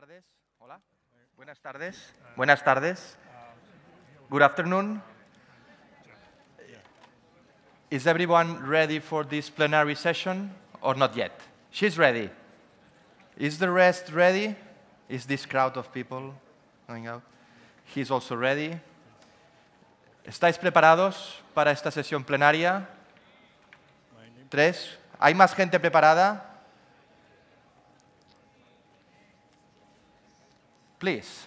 tardes. Hola. Buenas tardes. Buenas tardes. Good afternoon. Is everyone ready for this plenary session or not yet? She's ready. Is the rest ready? Is this crowd of people going out? He's also ready. ¿Estáis preparados para esta sesión plenaria? 3. ¿Hay más gente preparada? Please.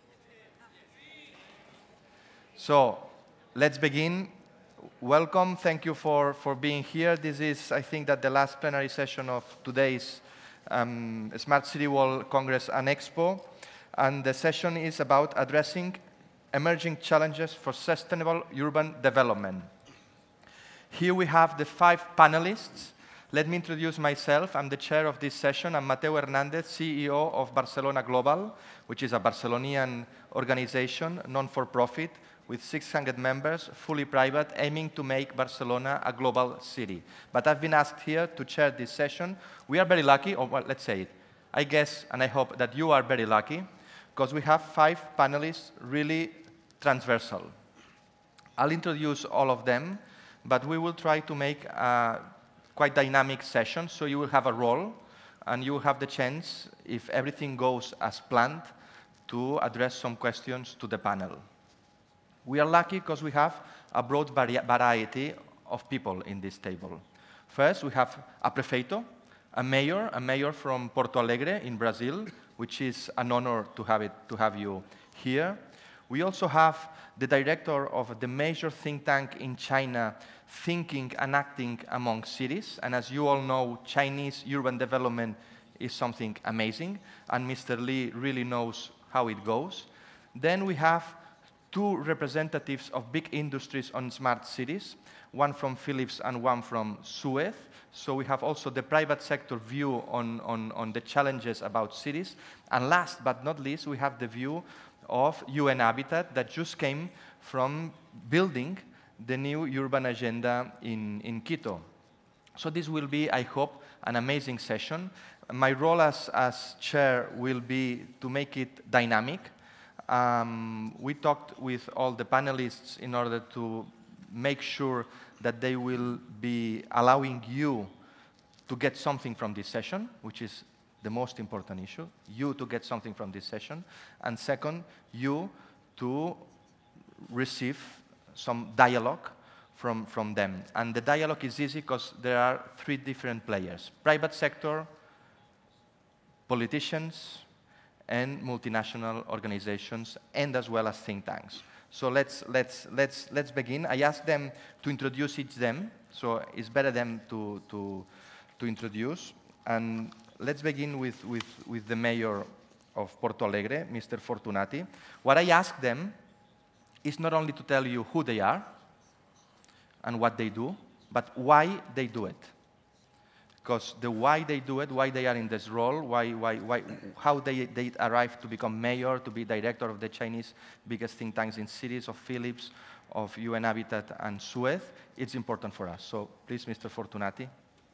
So, let's begin. Welcome. Thank you for being here. This is, I think, that the last plenary session of today's Smart City World Congress and Expo. And the session is about addressing emerging challenges for sustainable urban development. Here we have the 5 panelists. Let me introduce myself. I'm the chair of this session. I'm Mateu Hernández, CEO of Barcelona Global, which is a Barcelonian organization, non-for-profit, with 600 members, fully private, aiming to make Barcelona a global city. But I've been asked here to chair this session. We are very lucky, or well, let's say it. I guess, and I hope that you are very lucky, because we have 5 panelists really transversal. I'll introduce all of them, but we will try to make a quite dynamic session, so you will have a role, and you will have the chance, if everything goes as planned, to address some questions to the panel. We are lucky because we have a broad variety of people in this table. First, we have a Prefeito, a mayor from Porto Alegre in Brazil, which is an honor to have you here. We also have the director of the major think tank in China, Thinking and Acting Among Cities. And as you all know, Chinese urban development is something amazing, and Mr. Li really knows how it goes. Then we have 2 representatives of big industries on smart cities, one from Philips and one from Suez. So we have also the private sector view on the challenges about cities. And last but not least, we have the view of UN Habitat that just came from building the new urban agenda in Quito. So this will be, I hope, an amazing session. My role as chair will be to make it dynamic. We talked with all the panelists in order to make sure that they will be allowing you to get something from this session, which is the most important issue, you to get something from this session, and second, you to receive some dialogue from them. And the dialogue is easy because there are 3 different players: private sector, politicians, and multinational organizations, and as well as think tanks. So let's begin. I asked them to introduce each them, so it's better them to introduce. And let's begin with the mayor of Porto Alegre, Mr. Fortunati. What I asked them is not only to tell you who they are and what they do, but why they do it. Because the why they do it, why they are in this role, how they arrived to become mayor, to be director of the Chinese biggest think tanks in cities, of Philips, of UN Habitat and Suez, it's important for us. So please, Mr. Fortunati.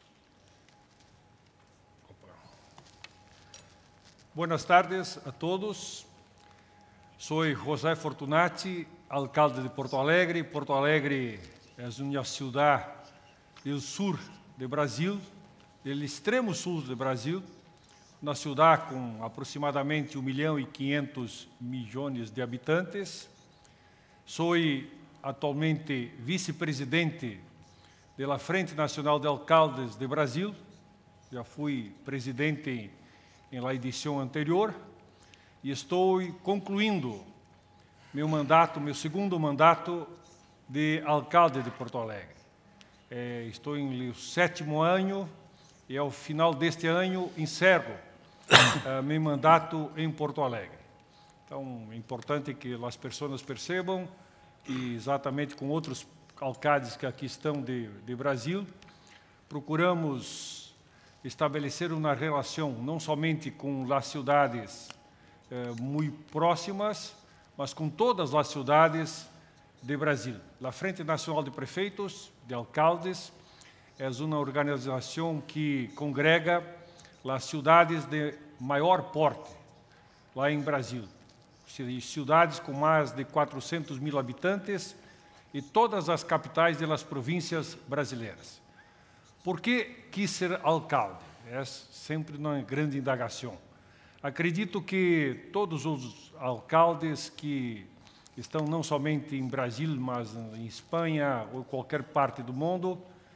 Buenas tardes a todos. Soy José Fortunati, alcalde de Porto Alegre. Porto Alegre es una ciudad del sur de Brasil, del extremo sul do Brasil, uma cidade com aproximadamente 1.500.000.000 de habitantes. Sou atualmente vice-presidente da Frente Nacional de Alcaldes de Brasil. Já fui presidente na edição anterior e estou concluindo meu mandato, meu segundo mandato de alcalde de Porto Alegre. Estou no 7º ano e ao final deste ano encerro meu mandato em Porto Alegre. Então, é importante que as pessoas percebam que, exatamente com outros alcaldes que aqui estão de Brasil, procuramos estabelecer uma relação não somente com as cidades muito próximas, mas com todas as cidades de Brasil. A Frente Nacional de Prefeitos, de Alcaldes, é uma organização que congrega as cidades de maior porte lá em Brasil. Cidades com mais de 400 mil habitantes e todas as capitais das províncias brasileiras. Por que quis ser alcalde? É sempre uma grande indagação. Acredito que todos os alcaldes que estão não somente em Brasil, mas em Espanha ou qualquer parte do mundo,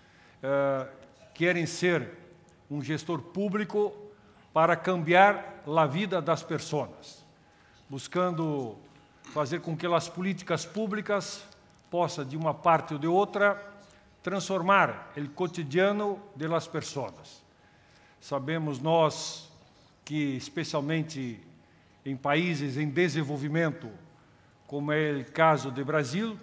querem ser um gestor público para cambiar a vida das pessoas, buscando fazer com que as políticas públicas possam, de uma parte ou de outra, transformar o cotidiano das pessoas. Sabemos nós que, especialmente em países em desenvolvimento, como é o caso do Brasil,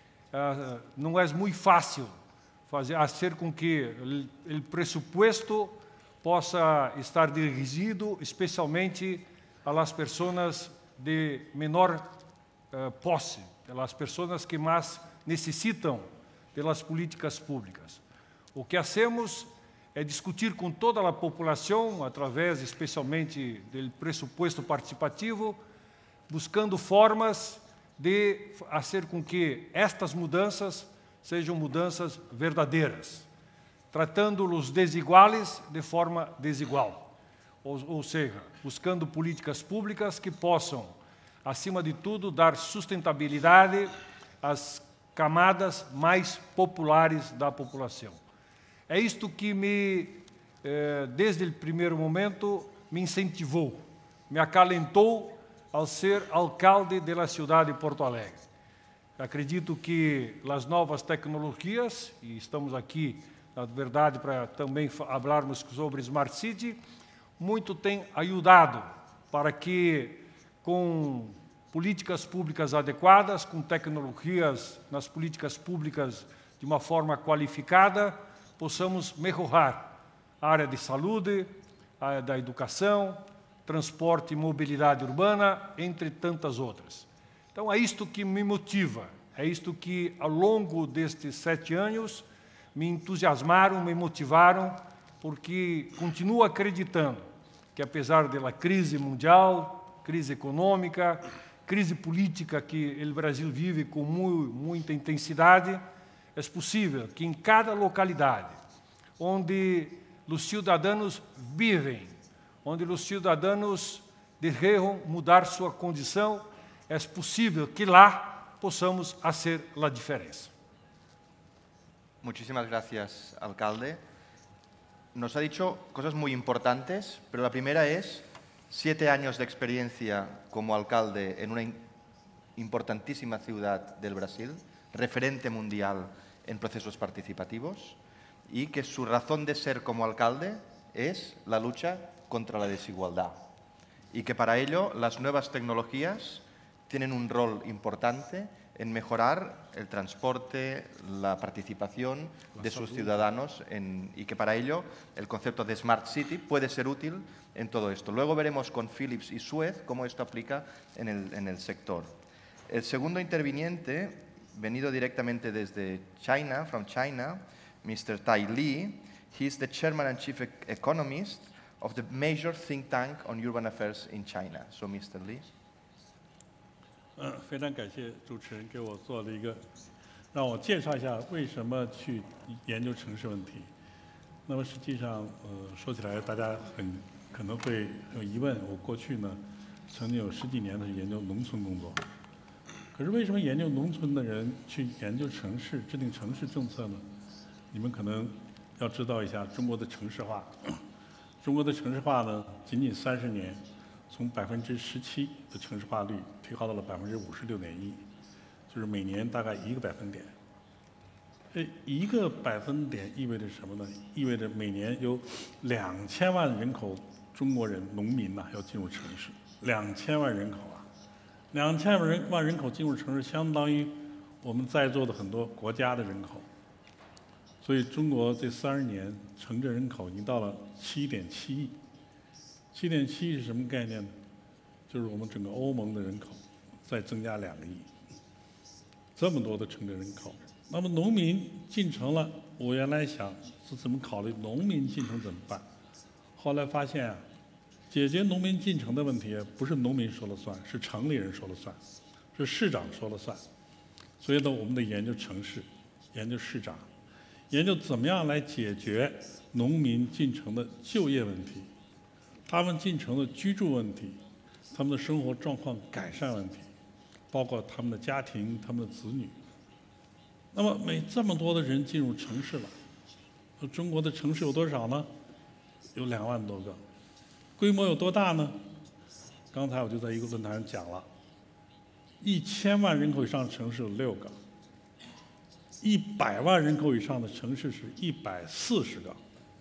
não é muito fácil fazer com que o pressuposto possa estar dirigido especialmente às pessoas de menor posse, às pessoas que mais necessitam das políticas públicas. O que hacemos é discutir com toda a população, através especialmente do pressuposto participativo, buscando formas de fazer com que estas mudanças sejam mudanças verdadeiras, tratando os desiguais de forma desigual, ou seja, buscando políticas públicas que possam, acima de tudo, dar sustentabilidade às camadas mais populares da população. É isto que desde o primeiro momento, me incentivou, me acalentou ao ser alcalde da cidade de Porto Alegre. Acredito que as novas tecnologias, e estamos aqui, na verdade, para também falarmos sobre Smart City, muito tem ajudado para que, com políticas públicas adequadas, com tecnologias nas políticas públicas de uma forma qualificada, possamos melhorar a área de saúde, a área da educação, transporte e mobilidade urbana, entre tantas outras. Então, é isto que me motiva, é isto que, ao longo destes 7 anos, me entusiasmaram, me motivaram, porque continuo acreditando que, apesar da crise mundial, crise econômica, crise política que o Brasil vive com muita intensidade, é possível que em cada localidade onde os cidadãos vivem, onde os cidadãos desejam mudar sua condição, é possível que lá possamos fazer a diferença. Muchísimas gracias, alcalde. Nos ha dicho cosas muy importantes, pero la primera es 7 años de experiencia como alcalde en una importantísima ciudad del Brasil, referente mundial en procesos participativos, y que su razón de ser como alcalde es la lucha contra la desigualdad, y que para ello las nuevas tecnologías tienen un rol importante en mejorar el transporte, la participación de sus ciudadanos y que para ello el concepto de Smart City puede ser útil en todo esto. Luego veremos con Philips y Suez cómo esto aplica en el sector. El segundo interviniente, venido directamente desde China, from China, Mr. Tai Li, he is the chairman and chief economist of the major think tank on urban affairs in China. So, Mr. Li. 非常感谢主持人给我做了一个，让我介绍一下为什么去研究城市问题。那么实际上，说起来大家可能会有疑问。我过去呢，曾经有10几年的研究农村工作。可是为什么研究农村的人去研究城市、制定城市政策呢？你们可能要知道一下中国的城市化。中国的城市化呢，仅仅30年。 从17%的城市化率提高到了56.1%，就是每年大概1个百分点。1个百分点意味着什么呢？意味着每年有2000万人口中国人农民呐要进入城市，2000万人口啊，2000万人口进入城市，相当于我们在座的很多国家的人口。所以中国这30年城镇人口已经到了7.7亿。 7.7亿是什么概念呢？就是我们整个欧盟的人口再增加2个亿，这么多的城镇人口。那么农民进城了，我原来想是怎么考虑农民进城怎么办？后来发现啊， 解决农民进城的问题，不是农民说了算，是城里人说了算，是市长说了算。所以呢，我们得研究城市，研究市长，研究怎么样来解决农民进城的就业问题，他们进城的居住问题，他们的生活状况改善问题，包括他们的家庭、他们的子女。那么这么多的人进入城市了，中国的城市有多少呢？有2万多个。规模有多大呢？刚才我就在一个论坛上讲了，1000万人口以上的城市有6个，100万人口以上的城市是140个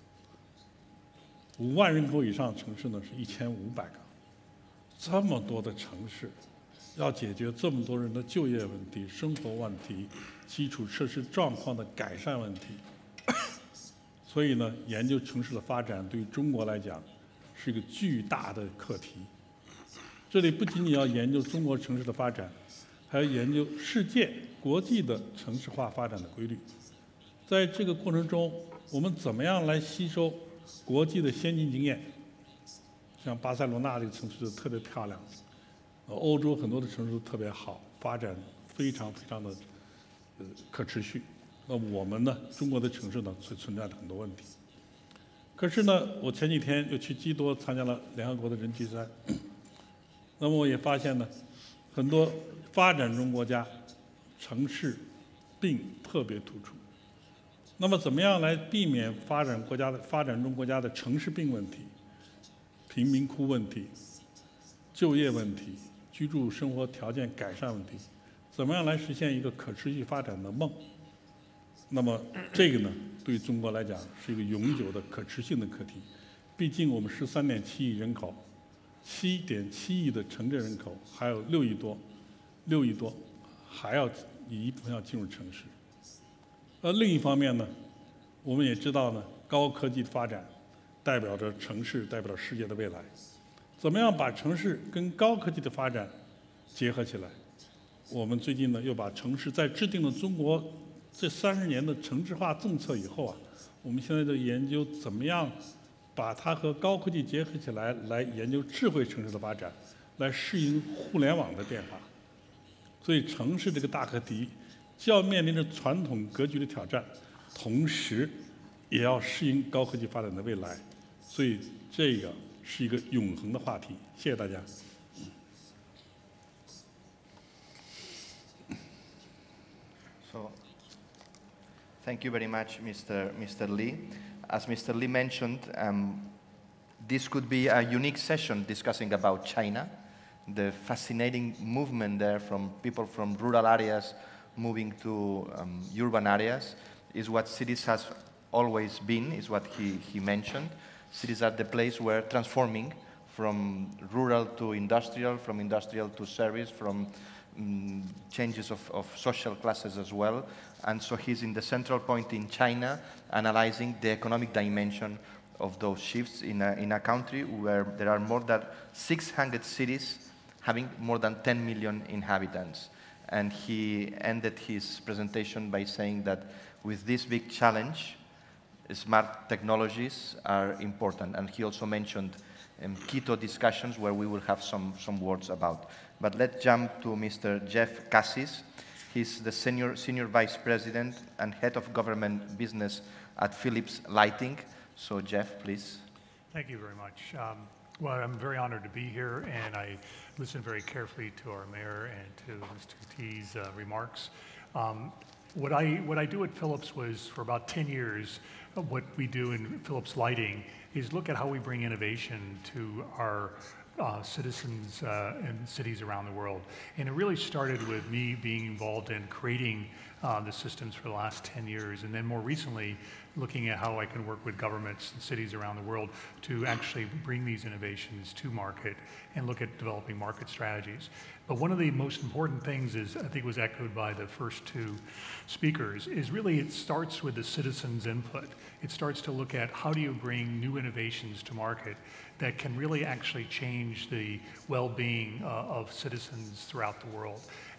，5万人口以上的城市呢是1500个。这么多的城市，要解决这么多人的就业问题、生活问题、基础设施状况的改善问题。所以呢，研究城市的发展对于中国来讲是一个巨大的课题。这里不仅仅要研究中国城市的发展，还要研究世界、国际的城市化发展的规律。在这个过程中，我们怎么样来吸收国际的先进经验？像巴塞罗那这个城市就特别漂亮，欧洲很多的城市都特别好，发展非常的可持续。那我们呢，中国的城市呢，存在着很多问题。可是呢，我前几天又去基多参加了联合国的人权3，那么我也发现呢，很多发展中国家城市病特别突出。那么怎么样来避免发展中国家的城市病问题、贫民窟问题、就业问题、居住生活条件改善问题，怎么样来实现一个可持续发展的梦？那么这个呢，对中国来讲是一个永久的可持续的课题。毕竟我们13.7亿人口，7.7亿的城镇人口，还有6亿多，还要一部分要进入城市。另一方面呢，我们也知道呢，高科技的发展代表着城市，代表着世界的未来。怎么样把城市跟高科技的发展结合起来？我们最近呢，又把城市在制定了中国这30年的城市化政策以后啊，我们现在在研究怎么样把它和高科技结合起来，来研究智慧城市的发展，来适应互联网的变化。所以城市这个大课题，既要面临着传统格局的挑战，同时也要适应高科技发展的未来。所以这个是一个永恒的话题。谢谢大家。 Thank you very much, Mr. Lee. As Mr. Lee mentioned, this could be a unique session discussing about China, the fascinating movement there from people from rural areas moving to urban areas is what cities has always been, is what he mentioned. Cities are the place where transforming from rural to industrial, from industrial to service, from changes of social classes as well. And so he's in the central point in China, analyzing the economic dimension of those shifts in a country where there are more than 600 cities having more than 10 million inhabitants. And he ended his presentation by saying that with this big challenge, smart technologies are important. And he also mentioned Quito discussions where we will have some words about. But let's jump to Mr. Jeff Cassis. He's the senior vice president and head of government business at Philips Lighting. So Jeff, please. Thank you very much. Well, I'm very honored to be here, and I listened very carefully to our mayor and to Mr. T's remarks. What I do at Philips was, for about 10 years, what we do in Philips Lighting is look at how we bring innovation to our citizens and cities around the world. And it really started with me being involved in creating the systems for the last 10 years, and then more recently looking at how I can work with governments and cities around the world to actually bring these innovations to market and look at developing market strategies. But one of the most important things is, I think was echoed by the first two speakers, is really it starts with the citizens' input. It starts to look at how do you bring new innovations to market that can really actually change the well-being of citizens throughout the world.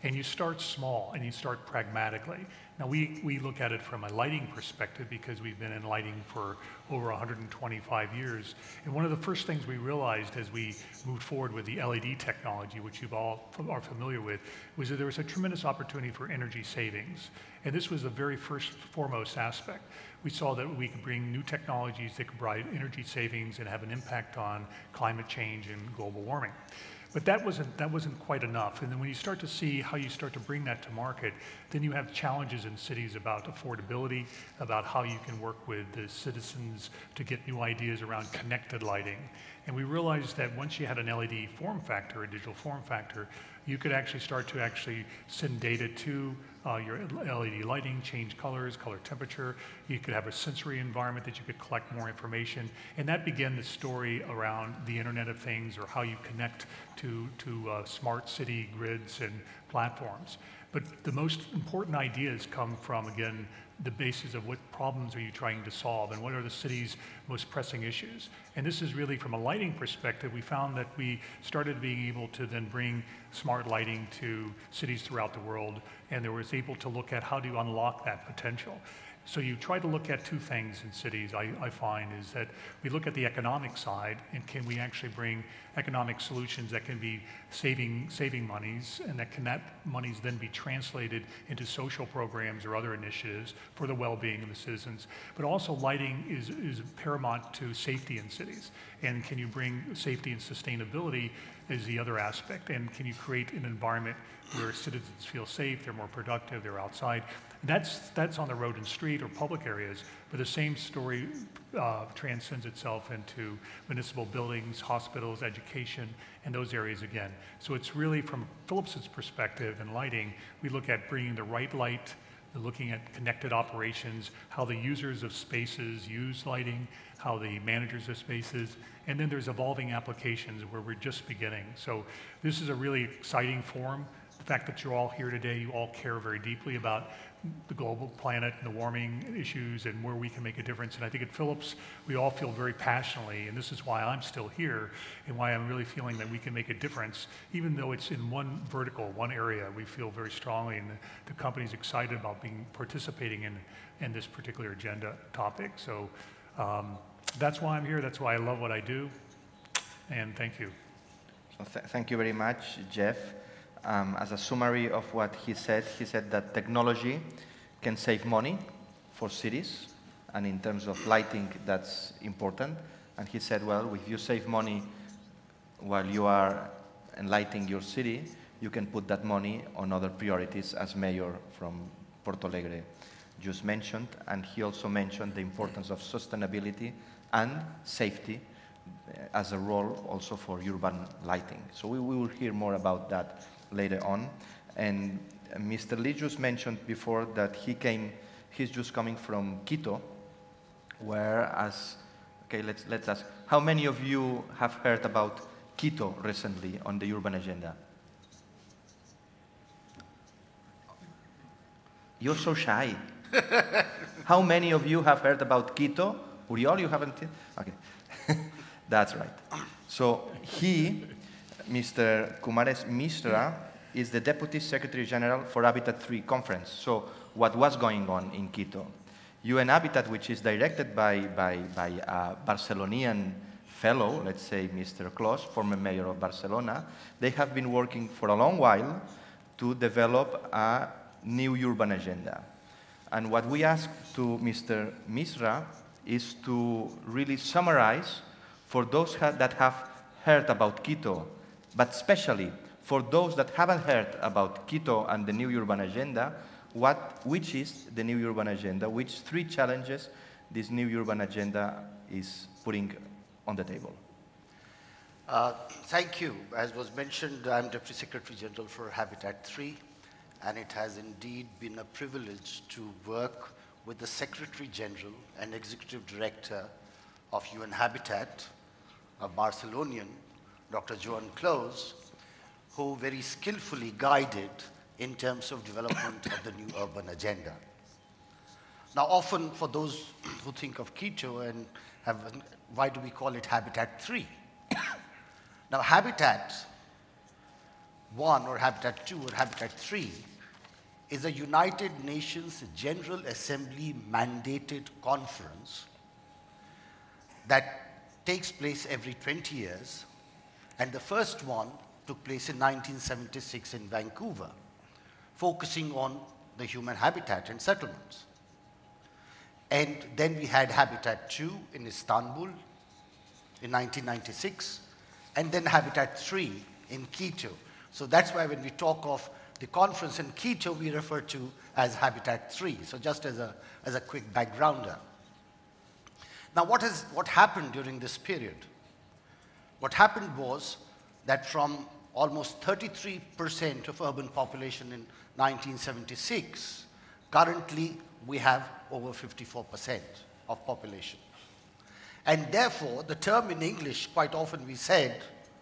And you start small and you start pragmatically. Now we look at it from a lighting perspective because we've been in lighting for over 125 years. And one of the first things we realized as we moved forward with the LED technology, which you all are familiar with, was that there was a tremendous opportunity for energy savings. And this was the very foremost aspect. We saw that we could bring new technologies that could provide energy savings and have an impact on climate change and global warming. But that wasn't quite enough. And then when you start to see how you start to bring that to market, then you have challenges in cities about affordability, about how you can work with the citizens to get new ideas around connected lighting. And we realized that once you had an LED form factor, a digital form factor, you could actually start to send data to your LED lighting, change colors, color temperature. You could have a sensory environment that you could collect more information. And that began the story around the Internet of Things, or how you connect to smart city grids and platforms. But the most important ideas come from, again, the basis of what problems are you trying to solve and what are the city's most pressing issues. And this is really from a lighting perspective. We found that we started being able to then bring smart lighting to cities throughout the world, and there was able to look at how do you unlock that potential. So you try to look at two things in cities, I find, is that we look at the economic side, and can we actually bring economic solutions that can be saving monies, and that monies then be translated into social programs or other initiatives for the well-being of the citizens. But also lighting is paramount to safety in cities. And can you bring safety and sustainability is the other aspect, and can you create an environment where citizens feel safe, they're more productive, they're outside. That's on the road and street or public areas, but the same story transcends itself into municipal buildings, hospitals, education, and those areas again. So it's really, from Philips's perspective in lighting, we look at bringing the right light, looking at connected operations, how the users of spaces use lighting, how the managers of spaces, and then there's evolving applications where we're just beginning. So this is a really exciting forum. The fact that you're all here today, you all care very deeply about the global planet and the warming issues and where we can make a difference. And I think at Philips, we all feel very passionately, and this is why I'm still here and why I'm really feeling that we can make a difference. Even though it's in one vertical, one area, we feel very strongly, and the company's excited about participating in this particular agenda topic. So that's why I'm here. That's why I love what I do. And thank you. So thank you very much, Jeff. As a summary of what he said that technology can save money for cities, and in terms of lighting, that's important. And he said, well, if you save money while you are enlightening your city, you can put that money on other priorities, as Mayor from Porto Alegre just mentioned. And he also mentioned the importance of sustainability and safety as a role also for urban lighting. So we will hear more about that later on. And Mr. Lee just mentioned before that he's just coming from Quito, whereas, okay, let's ask, how many of you have heard about Quito recently on the urban agenda? You're so shy. How many of you have heard about Quito? Uriol, you haven't? Okay, that's right. So Mr. Kumaresh Misra is the Deputy Secretary General for Habitat 3 Conference. So what was going on in Quito? UN Habitat, which is directed by a Barcelonian fellow, let's say Mr. Clos, former mayor of Barcelona, they have been working for a long while to develop a new urban agenda. And what we asked to Mr. Misra is to really summarize for those that have heard about Quito, but especially for those that haven't heard about Quito and the new urban agenda, which is the new urban agenda, which 3 challenges this new urban agenda is putting on the table. Thank you. As was mentioned, I'm Deputy Secretary General for Habitat 3, and it has indeed been a privilege to work with the Secretary General and Executive Director of UN Habitat, a Barcelonian, Dr. Joan Clos, who very skillfully guided in terms of development of the new urban agenda. Now, often for those who think of Quito and why do we call it Habitat 3? Now, Habitat 1 or Habitat 2 or Habitat 3 is a United Nations General Assembly mandated conference that takes place every 20 years, and the first one took place in 1976 in Vancouver, focusing on the human habitat and settlements. And then we had Habitat 2 in Istanbul in 1996, and then Habitat 3 in Quito. So that's why when we talk of the conference in Quito, we refer to as Habitat 3. So just as a quick backgrounder. Now what happened during this period? What happened was that from almost 33% of urban population in 1976, currently we have over 54% of population. And therefore, the term in English, quite often we said,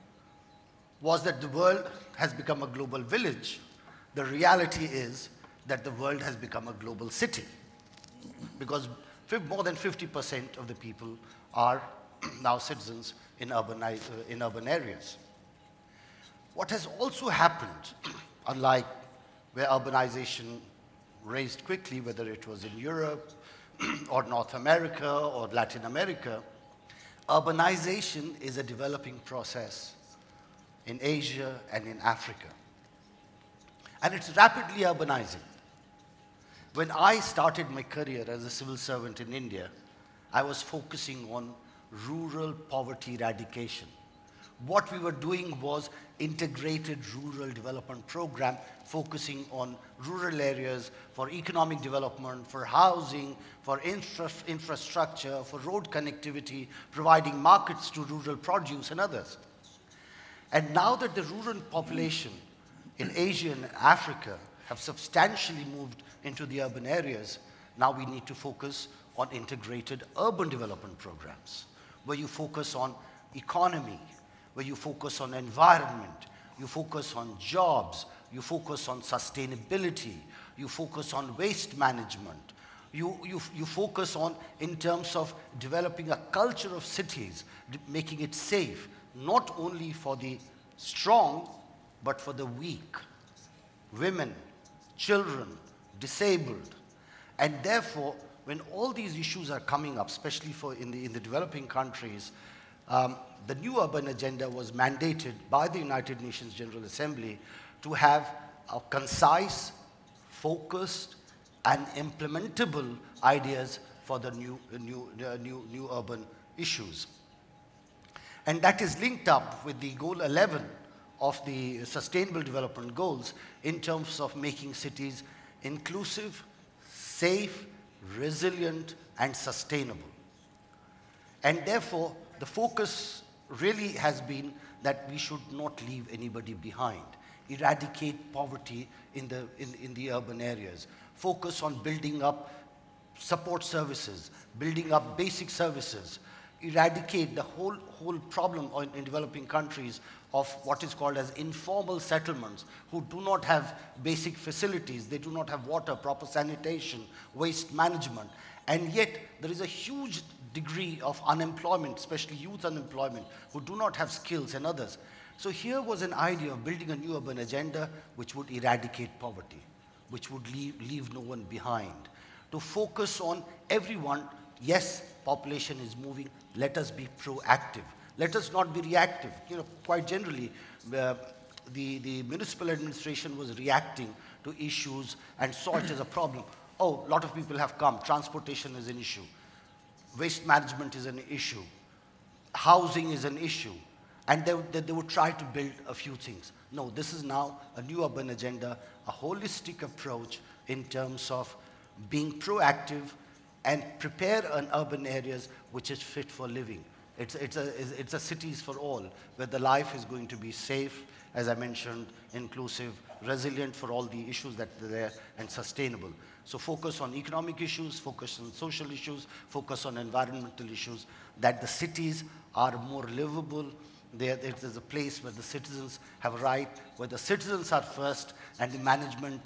was that the world has become a global village. The reality is that the world has become a global city, because more than 50% of the people are now citizens in urban areas. What has also happened, unlike where urbanization raised quickly, whether it was in Europe or North America or Latin America, urbanization is a developing process in Asia and in Africa. And it's rapidly urbanizing. When I started my career as a civil servant in India, I was focusing on rural poverty eradication. What we were doing was integrated rural development program focusing on rural areas for economic development, for housing, for infrastructure, for road connectivity, providing markets to rural produce and others. And now that the rural population in Asia and Africa have substantially moved into the urban areas, now we need to focus on integrated urban development programs, where you focus on economy, where you focus on environment, you focus on jobs, you focus on sustainability, you focus on waste management, you focus on, in terms of developing a culture of cities, making it safe, not only for the strong, but for the weak, women, children, disabled. And therefore, when all these issues are coming up, especially in the developing countries, the new urban agenda was mandated by the United Nations General Assembly to have a concise, focused, and implementable ideas for the new urban issues. And that is linked up with the goal 11 of the Sustainable Development Goals in terms of making cities inclusive, safe, resilient, and sustainable. And therefore, the focus really has been that we should not leave anybody behind. Eradicate poverty in the urban areas. Focus on building up support services, building up basic services. Eradicate the whole problem in developing countries of what is called as informal settlements, who do not have basic facilities, they do not have water, proper sanitation, waste management, and yet there is a huge degree of unemployment, especially youth unemployment, who do not have skills and others. So here was an idea of building a new urban agenda which would eradicate poverty, which would leave no one behind, to focus on everyone. Yes, population is moving, let us be proactive. Let us not be reactive. You know, quite generally, the municipal administration was reacting to issues and saw it as a problem. Oh, a lot of people have come, transportation is an issue, waste management is an issue, housing is an issue, and they would try to build a few things. No, this is now a new urban agenda, a holistic approach in terms of being proactive and prepare an urban areas which is fit for living. It's a cities for all, where the life is going to be safe, as I mentioned, inclusive, resilient for all the issues that are there, and sustainable. So focus on economic issues, focus on social issues, focus on environmental issues, that the cities are more livable. It is a place where the citizens have a right, where the citizens are first, and the management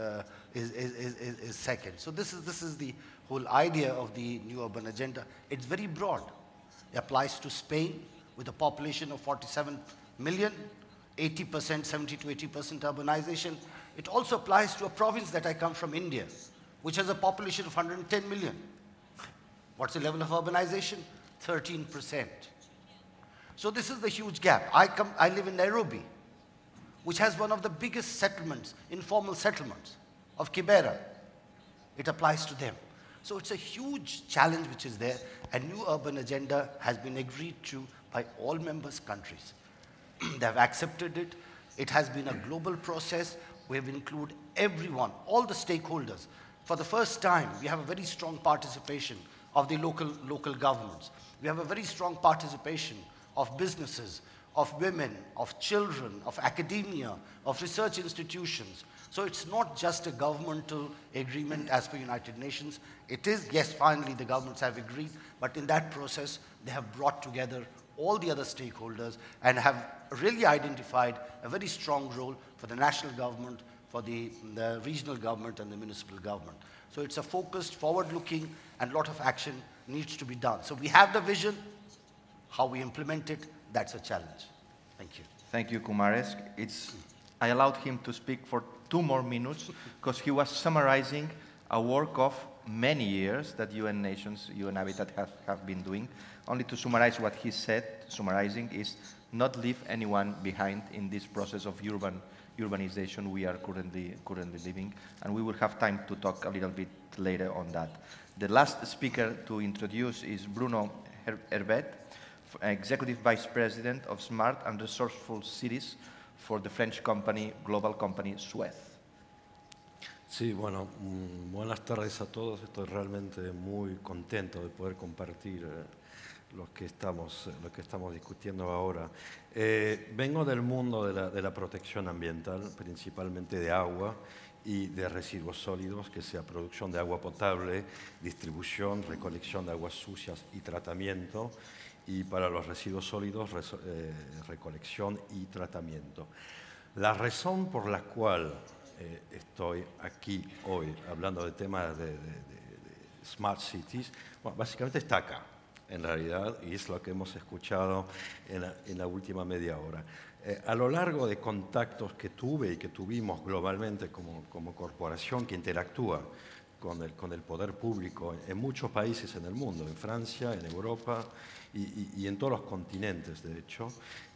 is second. So this is the whole idea of the new urban agenda. It's very broad. It applies to Spain with a population of 47 million. 80%, 70 to 80% urbanization. It also applies to a province that I come from, India, which has a population of 110 million. What's the level of urbanization? 13%. So this is the huge gap. I live in Nairobi, which has one of the biggest settlements, informal settlements, of Kibera. It applies to them. So it's a huge challenge which is there. A new urban agenda has been agreed to by all members' countries. They have accepted it. It has been a global process. We have included everyone, all the stakeholders. For the first time, we have a very strong participation of the local governments. We have a very strong participation of businesses, of women, of children, of academia, of research institutions. So it's not just a governmental agreement as per United Nations. It is, yes, finally the governments have agreed, but in that process, they have brought together all the other stakeholders and have really identified a very strong role for the national government, for the regional government and the municipal government. So it's a focused, forward-looking, and a lot of action needs to be done. So we have the vision. How we implement it, that's a challenge. Thank you. Thank you, Kumaresh. I allowed him to speak for 2 more minutes because he was summarizing a work of many years that UN Nations, UN Habitat have been doing. Only to summarize what he said, summarizing is not leave anyone behind in this process of urbanization we are currently living, and we will have time to talk a little bit later on that. The last speaker to introduce is Bruno Hervet, Executive Vice President of Smart and Resourceful Cities for the French global company Suez. Sí, bueno, buenas tardes a todos. Estoy realmente muy contento de poder compartir lo que estamos discutiendo ahora. Vengo del mundo de la protección ambiental, principalmente de agua y de residuos sólidos, que sea producción de agua potable, distribución, recolección de aguas sucias y tratamiento, y para los residuos sólidos, recolección y tratamiento. La razón por la cual estoy aquí hoy hablando de temas de Smart Cities, bueno, básicamente está acá, en realidad, y es lo que hemos escuchado en la última media hora. A lo largo de contactos que tuve y que tuvimos globalmente como corporación que interactúa con el poder público en muchos países en el mundo, en Francia, en Europa y en todos los continentes, de hecho,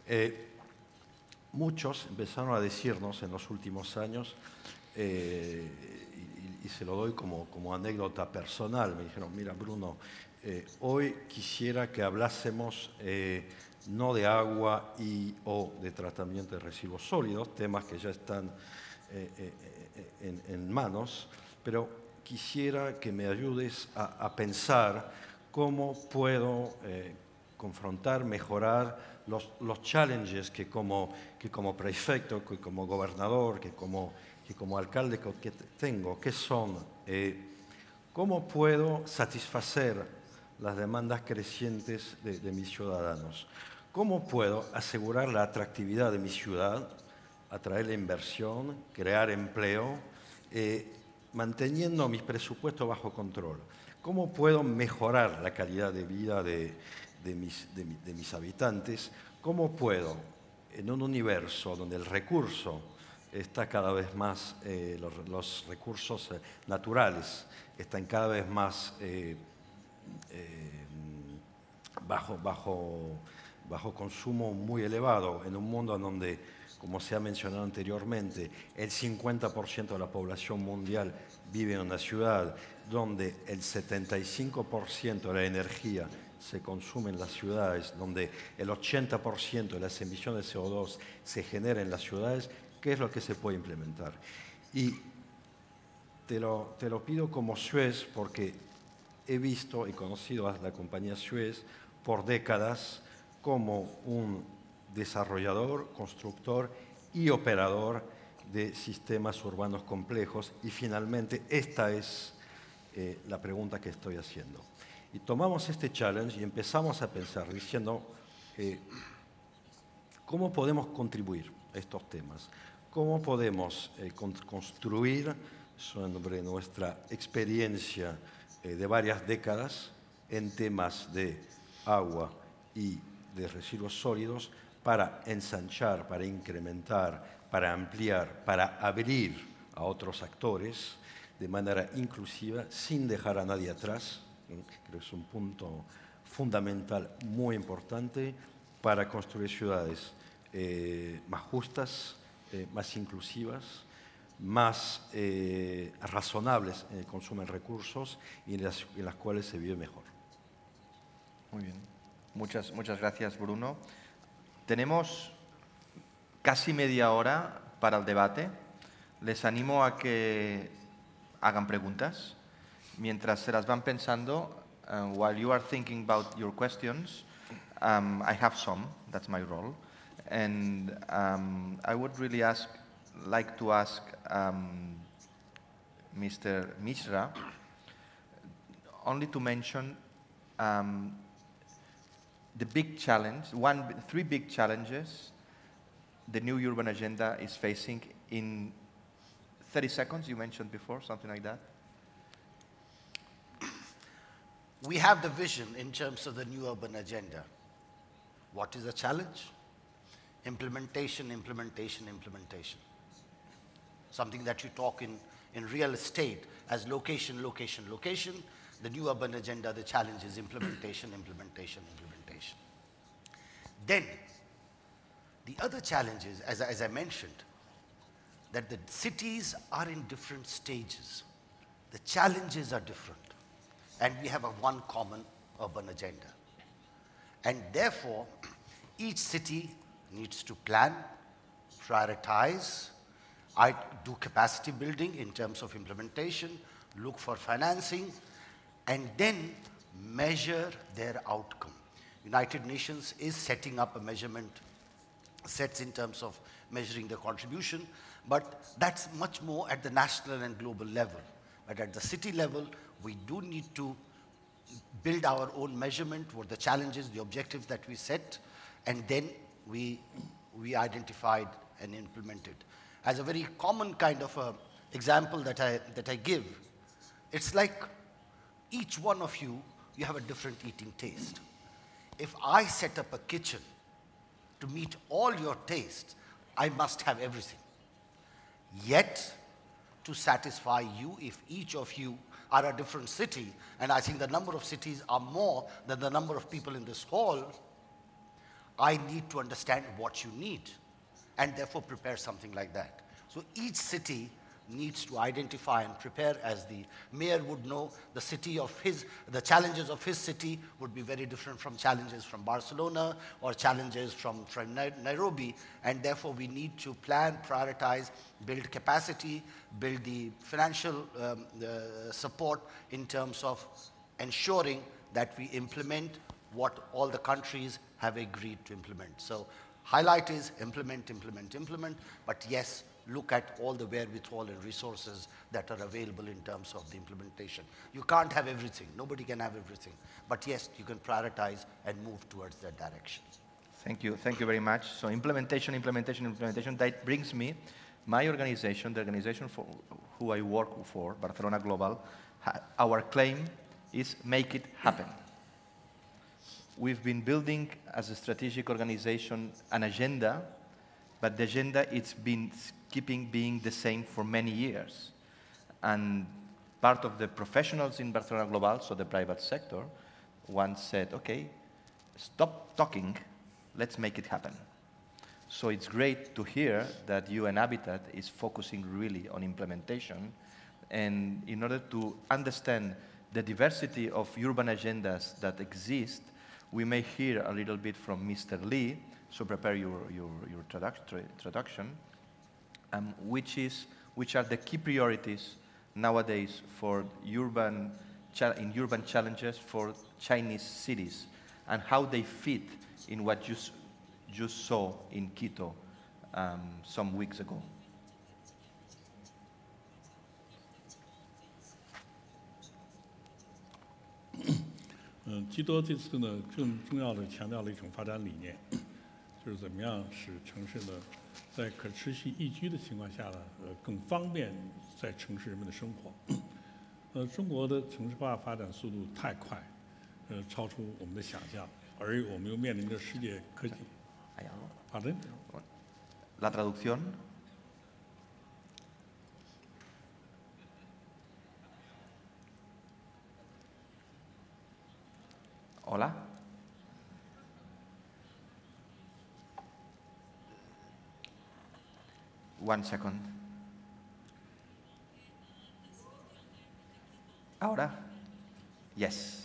muchos empezaron a decirnos en los últimos años, y se lo doy como anécdota personal, me dijeron, mira Bruno, hoy quisiera que hablásemos no de agua o de tratamiento de residuos sólidos, temas que ya están en manos, pero quisiera que me ayudes a pensar cómo puedo confrontar, mejorar los challenges que como prefeito, que como gobernador, que como alcalde que tengo, que son cómo puedo satisfacer las demandas crecientes de mis ciudadanos, cómo puedo asegurar la atractividad de mi ciudad, atraer la inversión, crear empleo, manteniendo mis presupuestos bajo control, cómo puedo mejorar la calidad de vida de mis habitantes, cómo puedo, en un universo donde el recurso está cada vez más, los recursos naturales están cada vez más bajo consumo muy elevado, en un mundo en donde, como se ha mencionado anteriormente, el 50% de la población mundial vive en una ciudad, donde el 75% de la energía se consume en las ciudades, donde el 80% de las emisiones de CO2 se genera en las ciudades, ¿qué es lo que se puede implementar? Y te lo pido como Suez porque he visto y conocido a la compañía Suez por décadas como un desarrollador, constructor y operador de sistemas urbanos complejos, y finalmente esta es la pregunta que estoy haciendo. Y tomamos este challenge y empezamos a pensar diciendo cómo podemos contribuir a estos temas, cómo podemos construir sobre nuestra experiencia de varias décadas en temas de agua y de residuos sólidos, para ensanchar, para incrementar, para ampliar, para abrir a otros actores de manera inclusiva, sin dejar a nadie atrás. Creo que es un punto fundamental, muy importante, para construir ciudades más justas, más inclusivas, más razonables en el consumo de recursos y en las cuales se vive mejor. Muy bien. Muchas gracias, Bruno. Tenemos casi media hora para el debate. Les animo a que hagan preguntas. Mientras se las van pensando, while you are thinking about your questions, I have some, that's my role. And I would really like to ask Mr. Misra, only to mention the big challenge, three big challenges the new urban agenda is facing in 30 seconds, you mentioned before, something like that. We have the vision in terms of the new urban agenda. What is the challenge? Implementation, implementation, implementation. Something that you talk in real estate as location, location, location. The new urban agenda, the challenge is implementation, implementation, implementation. Then, the other challenge is, as I mentioned, that the cities are in different stages. The challenges are different. And we have one common urban agenda. And therefore, each city needs to plan, prioritize, do capacity building in terms of implementation, look for financing, and then measure their outcome. United Nations is setting up a measurement sets in terms of measuring the contribution, but that's much more at the national and global level. But at the city level, we do need to build our own measurement for the challenges, the objectives that we set, and then we identified and implemented. As a very common kind of example that I give, it's like each one of you have a different eating taste. If I set up a kitchen to meet all your tastes, I must have everything. Yet, to satisfy you, if each of you are a different city, and I think the number of cities are more than the number of people in this hall, I need to understand what you need, and therefore prepare something like that. So each city needs to identify and prepare, as the mayor would know, the challenges of his city would be very different from challenges from Barcelona or challenges from Nairobi, and therefore we need to plan, prioritize, build capacity, build the financial support in terms of ensuring that we implement what all the countries have agreed to implement. So highlight is implement, implement, implement, but yes, look at all the wherewithal and resources that are available in terms of the implementation. You can't have everything. Nobody can have everything. But yes, you can prioritize and move towards that direction. Thank you. Thank you very much. So implementation, implementation, implementation, that brings me, my organization, the organization for who I work for, Barcelona Global, our claim is make it happen. We've been building as a strategic organization an agenda, but the agenda it's been keeping being the same for many years. And part of the professionals in Barcelona Global, so the private sector, once said, okay, stop talking, let's make it happen. So it's great to hear that UN Habitat is focusing really on implementation, and in order to understand the diversity of urban agendas that exist, we may hear a little bit from Mr. Lee, so prepare your introduction, which are the key priorities nowadays for urban challenges for Chinese cities, and how they fit in what you just saw in Quito some weeks ago. 基多这次呢，更重要的强调了一种发展理念，就是怎么样使城市呢，在可持续宜居的情况下呢，更方便在城市人们的生活。中国的城市化发展速度太快，超出我们的想象，而我们又面临着世界科技。 Pardon? La traducción. Hola. One second. Ahora? Yes.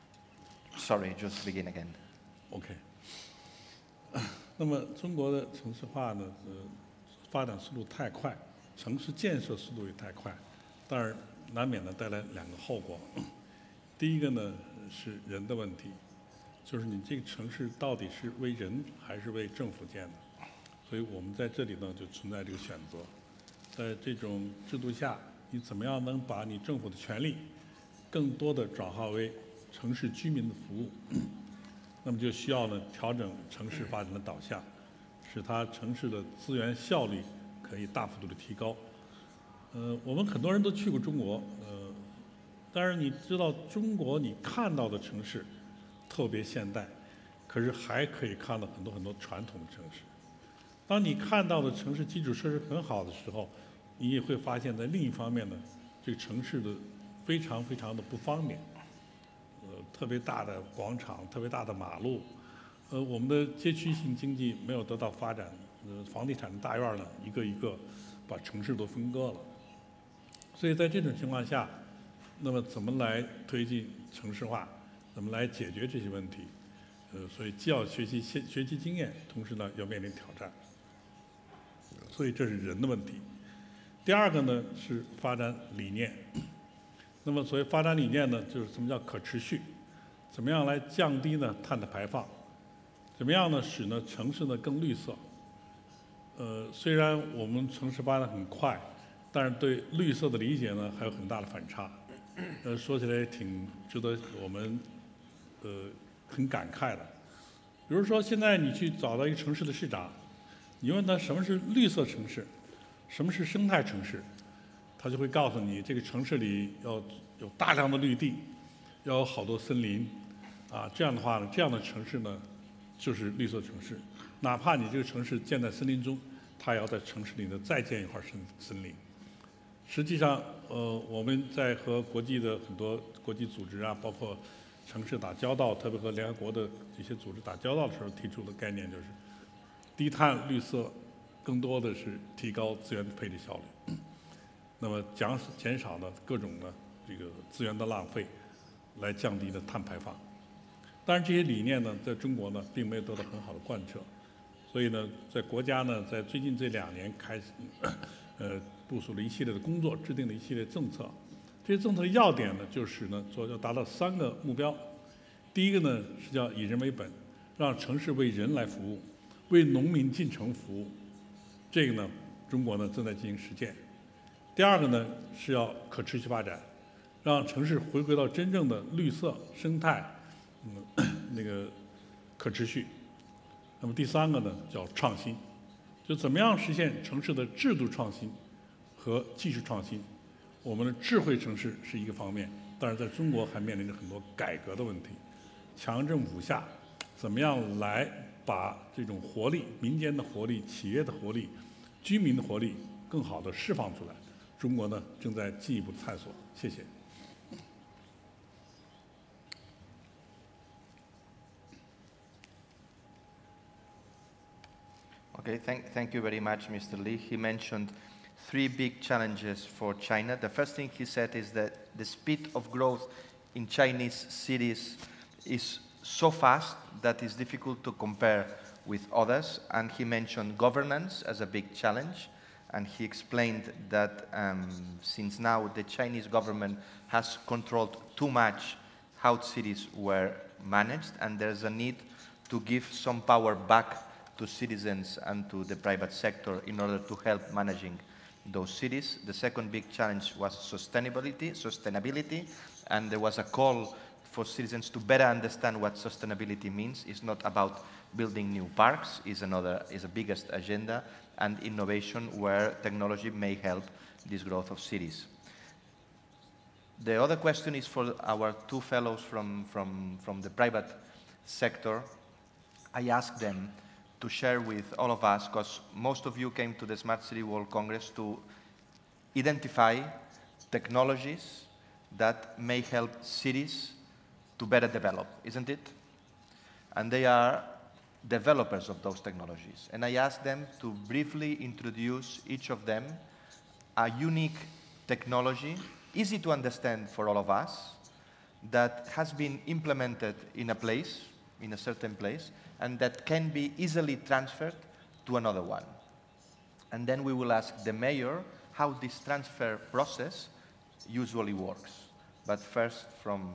Sorry, just begin again. OK。那么中国的城市化呢，发展速度太快，城市建设速度也太快，但是难免呢带来2个后果。第一个呢是人的问题，就是你这个城市到底是为人还是为政府建的？所以我们在这里呢就存在这个选择，在这种制度下，你怎么样能把你政府的权利更多的转化为城市居民的服务？那么就需要呢调整城市发展的导向，使它城市的资源效率可以大幅度的提高。我们很多人都去过中国，但是你知道中国你看到的城市特别现代，可是还可以看到很多很多传统的城市。当你看到的城市基础设施很好的时候，你也会发现在另一方面呢，这个城市的非常非常的不方便。特别大的广场，特别大的马路，我们的街区性经济没有得到发展，房地产的大院呢，一个一个把城市都分割了。所以在这种情况下，那么怎么来推进城市化，怎么来解决这些问题？所以既要学习经验，同时呢要面临挑战。所以这是人的问题。第二个呢是发展理念。那么所谓发展理念呢，就是什么叫可持续？怎么样来降低呢碳的排放？怎么样呢使呢城市呢更绿色？虽然我们城市发展很快，但是对绿色的理解呢还有很大的反差。说起来也挺值得我们很感慨的。比如说现在你去找到一个城市的市长，你问他什么是绿色城市，什么是生态城市，他就会告诉你这个城市里要有大量的绿地，要有好多森林，这样的话呢，这样的城市呢就是绿色城市。哪怕你这个城市建在森林中，它也要在城市里呢再建一块森林。实际上，我们在和国际的很多国际组织包括城市打交道，特别和联合国的这些组织打交道的时候，提出的概念就是低碳绿色，更多的是提高资源的配置效率。那么减少呢各种的这个资源的浪费，来降低的碳排放。当然这些理念呢，在中国呢并没有得到很好的贯彻，所以呢，在国家呢在最近这2年开始，部署了一系列的工作，制定了一系列政策。这些政策的要点呢，就是呢要达到3个目标。第一个呢是叫以人为本，让城市为人来服务，为农民进城服务。这个呢，中国呢正在进行实践。第二个呢是要可持续发展，让城市回归到真正的绿色生态，那个可持续。那么第3个呢叫创新，就怎么样实现城市的制度创新和技术创新。我们的智慧城市是一个方面，但是在中国还面临着很多改革的问题。强政府下，怎么样来把这种活力、民间的活力、企业的活力、居民的活力更好地释放出来？中国呢正在进一步探索。谢谢。 Okay, thank you very much, Mr. Li. He mentioned 3 big challenges for China. The first thing he said is that the speed of growth in Chinese cities is so fast that it's difficult to compare with others. And he mentioned governance as a big challenge. And he explained that since now the Chinese government has controlled too much how cities were managed, and there's a need to give some power back to citizens and to the private sector in order to help managing those cities. The second big challenge was sustainability, and there was a call for citizens to better understand what sustainability means. It's not about building new parks, is a biggest agenda, and innovation where technology may help this growth of cities. The other question is for our 2 fellows from the private sector. I asked them to share with all of us, because most of you came to the Smart City World Congress to identify technologies that may help cities to better develop, isn't it? And they are developers of those technologies. And I asked them to briefly introduce each of them a unique technology, easy to understand for all of us, that has been implemented in a place, in a certain place, and that can be easily transferred to another one. And then we will ask the mayor how this transfer process usually works. But first from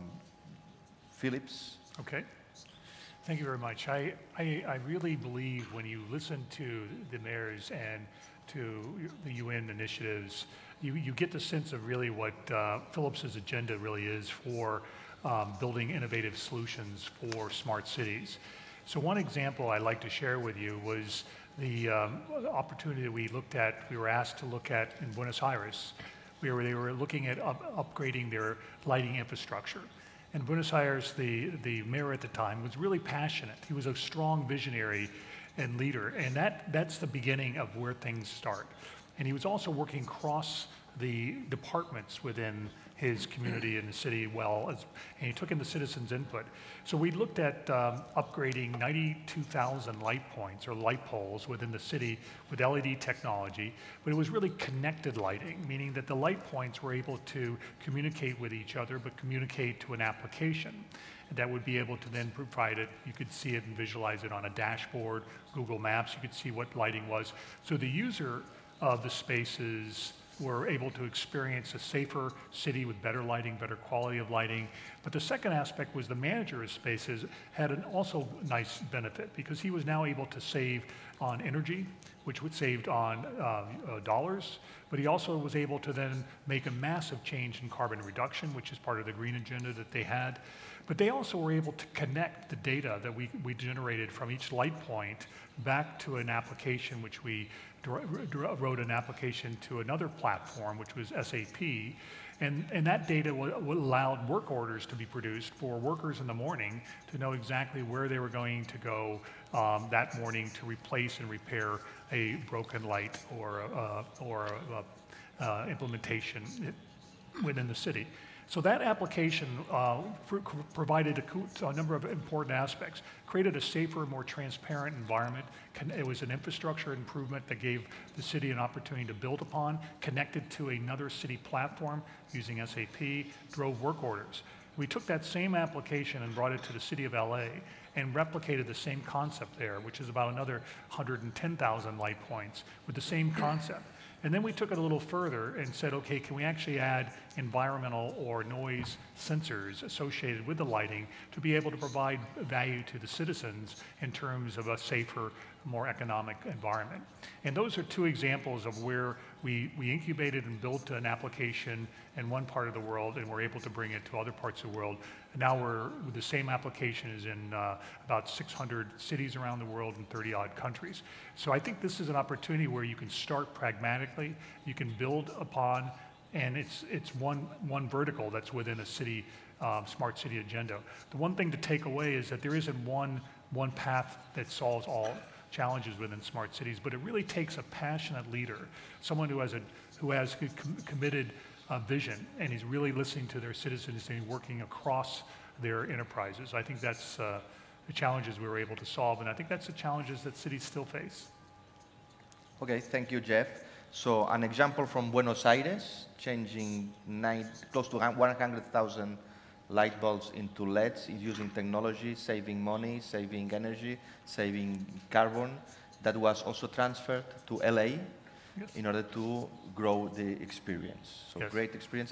Philips. Okay. Thank you very much. I really believe when you listen to the mayors and to the UN initiatives, you get the sense of really what Philips's agenda really is for building innovative solutions for smart cities. So one example I'd like to share with you was the opportunity that we were asked to look at in Buenos Aires, where they were looking at upgrading their lighting infrastructure. In Buenos Aires, the mayor at the time was really passionate. He was a strong visionary and leader, and that's the beginning of where things start. And he was also working across the departments within his community and the city and he took in the citizens' input. So we looked at upgrading 92,000 light points or light poles within the city with LED technology, but it was really connected lighting, meaning that the light points were able to communicate with each other, but communicate to an application that would be able to then provide it. You could see it and visualize it on a dashboard, Google Maps, you could see what lighting was. So the user of the spaces were able to experience a safer city with better lighting, better quality of lighting. But the second aspect was the manager of spaces had an also nice benefit because he was now able to save on energy, which would saved on dollars, but he also was able to then make a massive change in carbon reduction, which is part of the green agenda that they had. But they also were able to connect the data that we generated from each light point back to an application, which we wrote an application to another platform, which was SAP. And that data allowed work orders to be produced for workers in the morning to know exactly where they were going to go that morning to replace and repair a broken light or implementation within the city. So that application provided a number of important aspects, created a safer, more transparent environment. It was an infrastructure improvement that gave the city an opportunity to build upon, connected to another city platform using SAP, drove work orders. We took that same application and brought it to the city of LA and replicated the same concept there, which is about another 110,000 light points with the same concept. And then we took it a little further and said, okay, can we actually add environmental or noise sensors associated with the lighting to be able to provide value to the citizens in terms of a safer, more economic environment? And those are two examples of where we incubated and built an application in one part of the world and we're able to bring it to other parts of the world. And now the same application is in about 600 cities around the world in 30-odd countries. So I think this is an opportunity where you can start pragmatically, you can build upon, and it's one vertical that's within a city, smart city agenda. The one thing to take away is that there isn't one path that solves all challenges within smart cities, but it really takes a passionate leader, someone who has committed vision, and he's really listening to their citizens and working across their enterprises. I think that's the challenges we were able to solve, and I think that's the challenges that cities still face. Okay, thank you, Jeff. So an example from Buenos Aires, changing close to 100,000 light bulbs into LEDs, using technology, saving money, saving energy, saving carbon. That was also transferred to LA yes. in order to grow the experience. So yes. Great experience.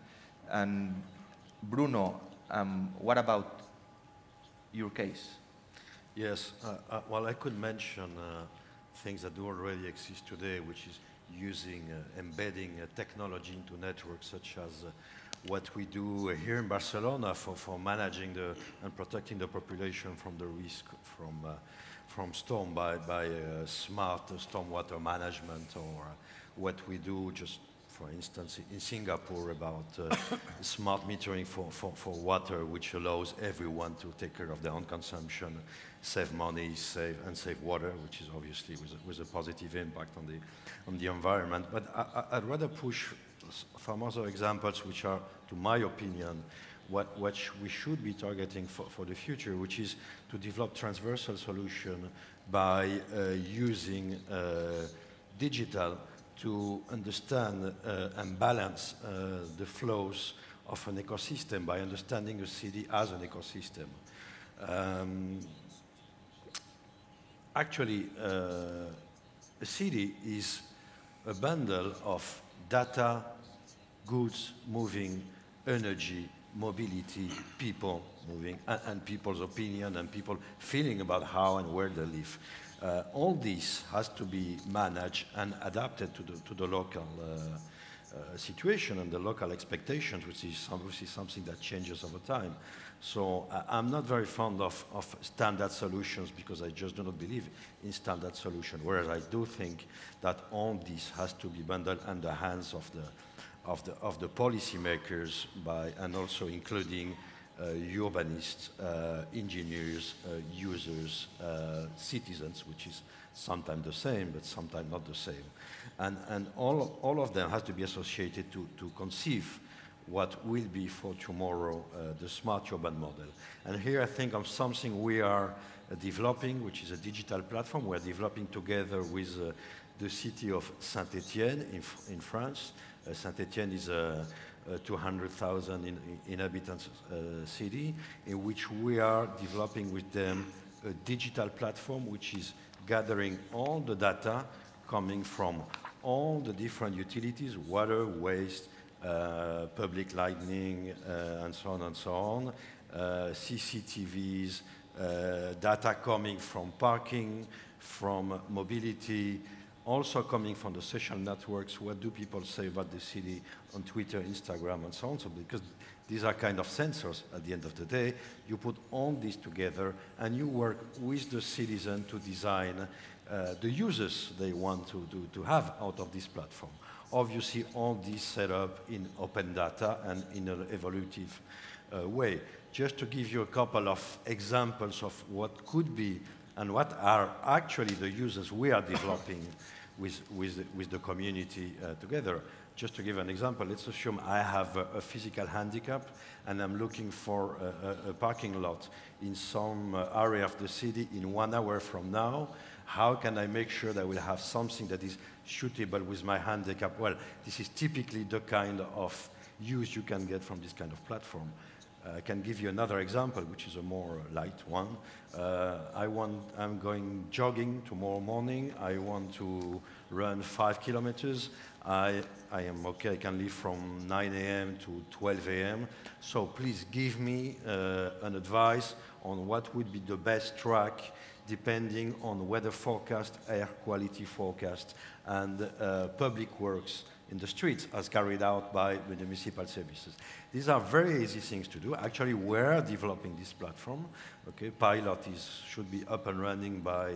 And Bruno, what about your case? Yes, well, I could mention things that do already exist today, which is using, embedding technology into networks, such as what we do here in Barcelona for managing and protecting the population from the risk from storm by smart stormwater management, or what we do just for instance, in Singapore about smart metering for water, which allows everyone to take care of their own consumption, save money, save water, which is obviously with a positive impact on the environment. But I'd rather push some other examples which are, to my opinion, what we should be targeting for the future, which is to develop transversal solution by using digital to understand and balance the flows of an ecosystem by understanding a city as an ecosystem. Actually, a city is a bundle of data, goods moving, energy, mobility, people moving, and people's opinion and people feeling about how and where they live. All this has to be managed and adapted to the local situation and the local expectations, which is obviously something that changes over time. So I'm not very fond of standard solutions because I just do not believe in standard solutions, whereas I do think that all this has to be bundled in the hands of the policymakers and also including urbanists, engineers, users, citizens, which is sometimes the same, but sometimes not the same. And all of them has to be associated to conceive what will be for tomorrow the smart urban model. And here I think of something we are developing, which is a digital platform. We're developing together with the city of Saint-Étienne in France. Saint-Étienne is a 200,000 inhabitants city, in which we are developing with them a digital platform which is gathering all the data coming from all the different utilities, water, waste, public lighting, and so on, CCTVs, data coming from parking, from mobility, also coming from the social networks. What do people say about the city on Twitter, Instagram, and so on? So because these are kind of sensors at the end of the day, you put all this together and you work with the citizen to design the users they want to have out of this platform. Obviously, all this set up in open data and in an evolutive way. Just to give you a couple of examples of what could be and what are actually the users we are developing with the community together. Just to give an example, let's assume I have a physical handicap and I'm looking for a parking lot in some area of the city in 1 hour from now. How can I make sure that I will have something that is suitable with my handicap? Well, this is typically the kind of use you can get from this kind of platform. I can give you another example, which is a more light one. I'm going jogging tomorrow morning. I want to run 5 kilometers. I am okay. I can leave from 9 a.m. to 12 a.m. So please give me an advice on what would be the best track depending on weather forecast, air quality forecast, and public works in the streets as carried out by the municipal services. These are very easy things to do. Actually, we're developing this platform. Okay, pilot should be up and running by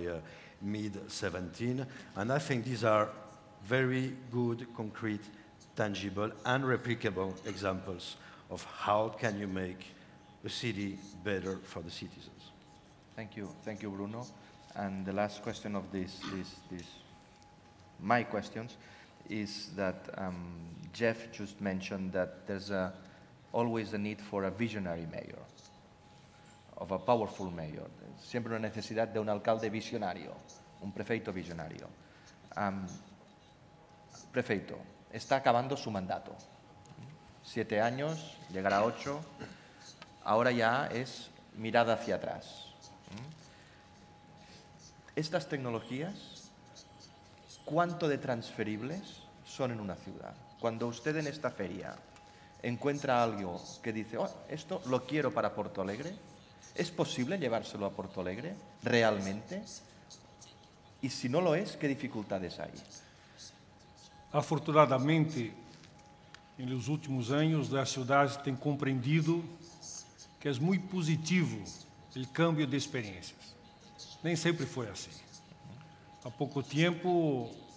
mid-17. And I think these are very good, concrete, tangible, and replicable examples of how can you make a city better for the citizens. Thank you, Bruno. And the last question of my questions is that Jeff just mentioned that there's always a need for a visionary mayor, of a powerful mayor. Siempre una necesidad de un alcalde visionario, un prefeito visionario. Prefeito, está acabando su mandato. 7 años, llegará a 8. Ahora ya es mirada hacia atrás. Estas tecnologías, ¿cuánto de transferibles son en una ciudad? Cuando usted en esta feria encuentra algo que dice, oh, esto lo quiero para Porto Alegre, ¿es posible llevárselo a Porto Alegre realmente? Y si no lo es, ¿qué dificultades hay? Afortunadamente, nos últimos anos, a cidade tem compreendido que é muito positivo o câmbio de experiências. Nem sempre foi assim. Há pouco tempo,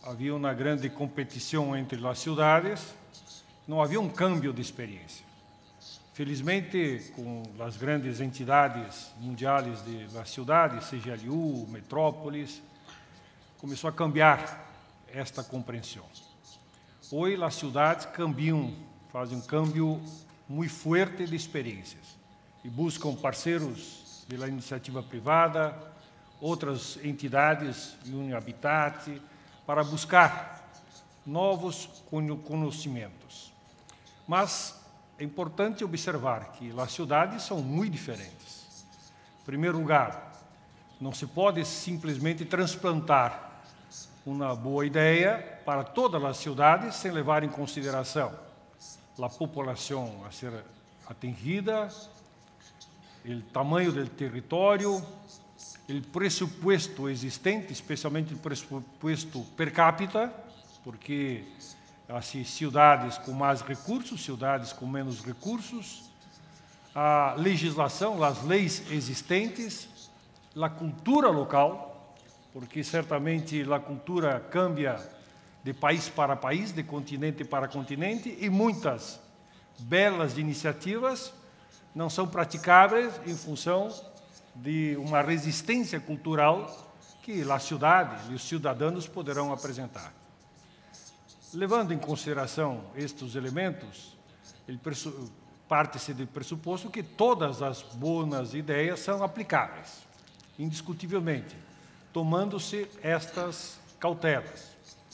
havia uma grande competição entre as cidades, não havia um câmbio de experiência. Felizmente, com as grandes entidades mundiais das cidades, CGLU, Metrópolis, começou a cambiar esta compreensão. Hoje, as cidades fazem um câmbio muito forte de experiências e buscam parceiros da iniciativa privada, outras entidades, União Habitat, para buscar novos conhecimentos. Mas é importante observar que as cidades são muito diferentes. Em primeiro lugar, não se pode simplesmente transplantar uma boa ideia para todas as cidades sem levar em consideração a população a ser atingida, o tamanho do território, o pressuposto existente, especialmente o pressuposto per capita, porque as cidades com mais recursos, cidades com menos recursos, a legislação, as leis existentes, a cultura local, porque certamente a cultura cambia de país para país, de continente para continente, e muitas belas iniciativas não são praticáveis em função de uma resistência cultural que as cidades e os cidadãos poderão apresentar. Levando em consideração estes elementos, parte-se do pressuposto que todas as boas ideias são aplicáveis, indiscutivelmente, tomando-se estas cautelas.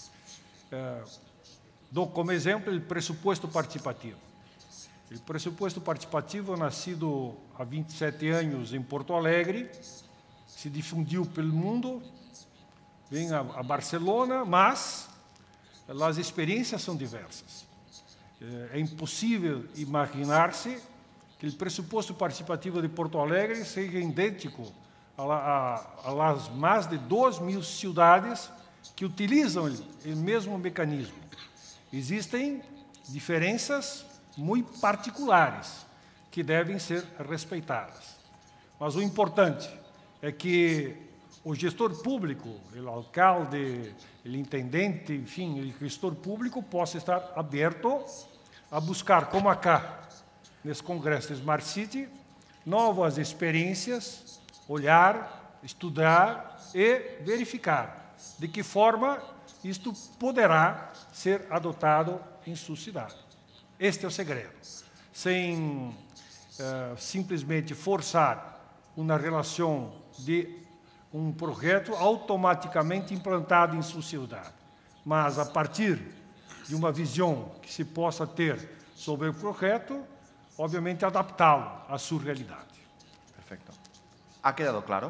Dou como exemplo o pressuposto participativo. O pressuposto participativo, nascido há 27 anos em Porto Alegre, se difundiu pelo mundo, vem a Barcelona, mas as experiências são diversas. É impossível imaginar-se que o pressuposto participativo de Porto Alegre seja idêntico às mais de 2.000 cidades que utilizam o mesmo mecanismo. Existem diferenças muito particulares que devem ser respeitadas. Mas o importante é que o gestor público, o alcalde, o intendente, enfim, o gestor público possa estar aberto a buscar, como acá, nesse congresso de Smart City, novas experiências, olhar, estudar e verificar de que forma isto poderá ser adotado em sua cidade. Este é o segredo. Sem simplesmente forçar uma relação de um projeto automaticamente implantado em sua cidade, mas a partir de uma visão que se possa ter sobre o projeto, obviamente adaptá-lo à sua realidade. Perfecto. ¿Ha quedado claro?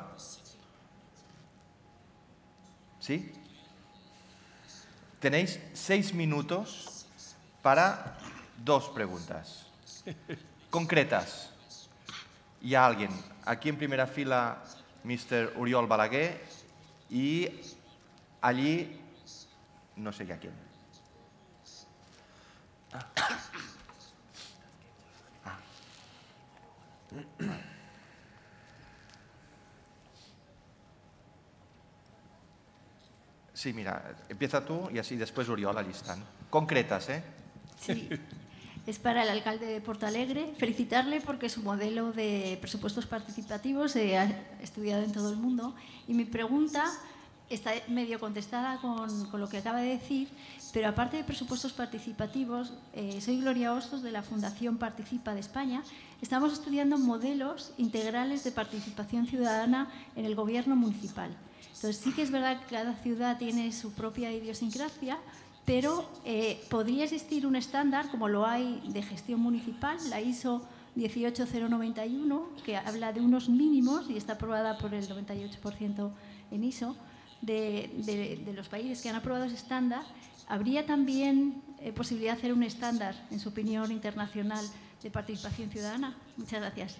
¿Sí? Tenéis 6 minutos para 2 preguntas concretas. Y a alguien, aquí en primera fila, Mr. Oriol Balaguer, y allí, no sé ya quién. Sí, mira, empieza tú y así después Oriol, allí están. Concretas, ¿eh? Sí. Es para el alcalde de Porto Alegre. Felicitarle porque su modelo de presupuestos participativos se ha estudiado en todo el mundo. Y mi pregunta está medio contestada con lo que acaba de decir, pero aparte de presupuestos participativos, soy Gloria Hostos de la Fundación Participa de España. Estamos estudiando modelos integrales de participación ciudadana en el gobierno municipal. Entonces, sí que es verdad que cada ciudad tiene su propia idiosincrasia, pero podría existir un estándar, como lo hay de gestión municipal, la ISO 18091, que habla de unos mínimos y está aprobada por el 98% en ISO, de los países que han aprobado ese estándar. ¿Habría también posibilidad de hacer un estándar, en su opinión, internacional de participación ciudadana? Muchas gracias.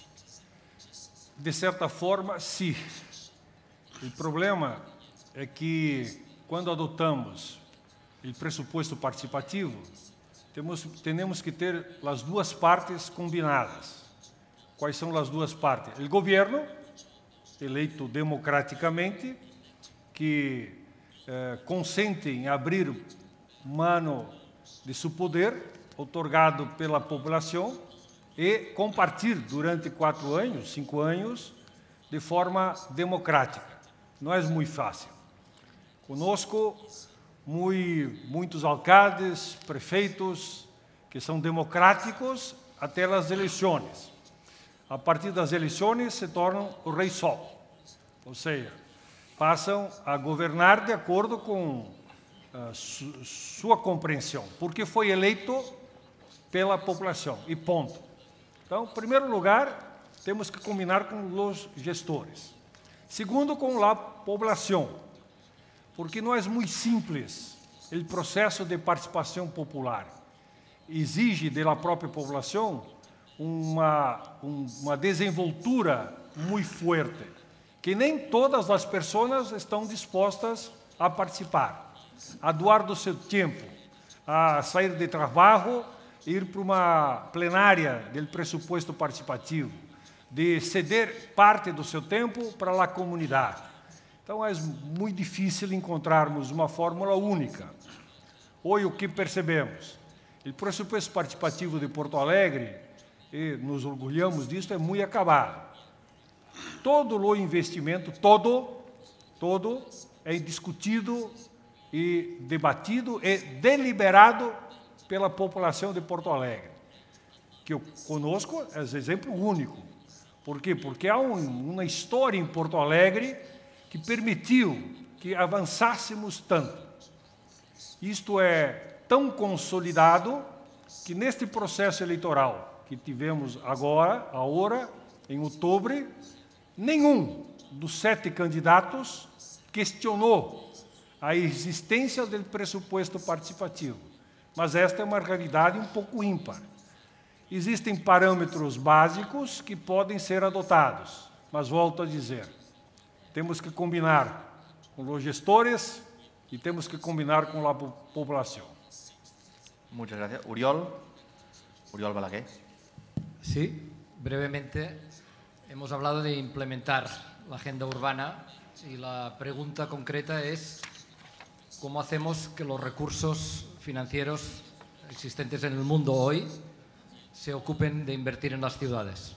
De certa forma, sim. O problema é que, quando adotamos o pressuposto participativo, temos que ter as duas partes combinadas. Quais são as duas partes? O governo, eleito democraticamente, que consente em abrir mano de seu poder, otorgado pela população, e compartilhar durante 4 anos, 5 anos, de forma democrática. Não é muito fácil. Conosco, muitos alcaldes, prefeitos, que são democráticos até as eleições. A partir das eleições, se tornam o rei sol. Ou seja, passam a governar de acordo com sua compreensão, porque foi eleito pela população, e ponto. Então, em primeiro lugar, temos que combinar com os gestores. Segundo, com a população, porque não é muito simples o processo de participação popular. Exige da própria população uma desenvoltura muito forte, que nem todas as pessoas estão dispostas a participar, a doar do seu tempo, a sair de trabalho, ir para uma plenária do pressuposto participativo, de ceder parte do seu tempo para a comunidade. Então, é muito difícil encontrarmos uma fórmula única. Hoje, o que percebemos? O pressuposto participativo de Porto Alegre, e nos orgulhamos disso, é muito acabado. Todo o investimento, todo é discutido e debatido e deliberado pela população de Porto Alegre, que conosco é um exemplo único. Por quê? Porque há uma história em Porto Alegre que permitiu que avançássemos tanto. Isto é tão consolidado que neste processo eleitoral que tivemos agora, em outubro, nenhum dos 7 candidatos questionou a existência do pressuposto participativo. Mas esta é uma realidade um pouco ímpar. Existem parâmetros básicos que podem ser adotados, mas volto a dizer, temos que combinar com os gestores e temos que combinar com a população. Muchas gracias. Uriol Balaguer. Sí, brevemente, hemos hablado de implementar la agenda urbana y la pregunta concreta es ¿cómo hacemos que los recursos financieros existentes en el mundo hoy se ocupen de invertir en las ciudades?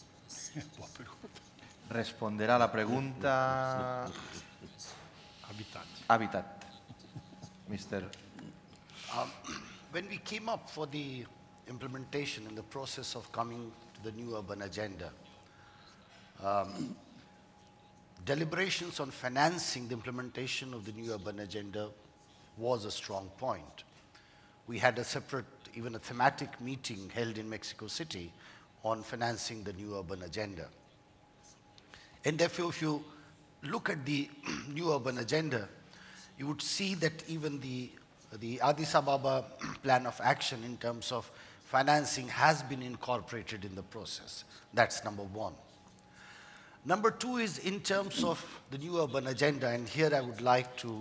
Responderá la pregunta Habitat. Mr. When we came up for the implementation in the process of coming to the new urban agenda, deliberations on financing the implementation of the new urban agenda was a strong point. We had a separate, even a thematic meeting held in Mexico City on financing the new urban agenda. And therefore, if you look at the new urban agenda, you would see that even the Addis Ababa plan of action in terms of financing has been incorporated in the process. That's number one. Number two is in terms of the new urban agenda, and here I would like to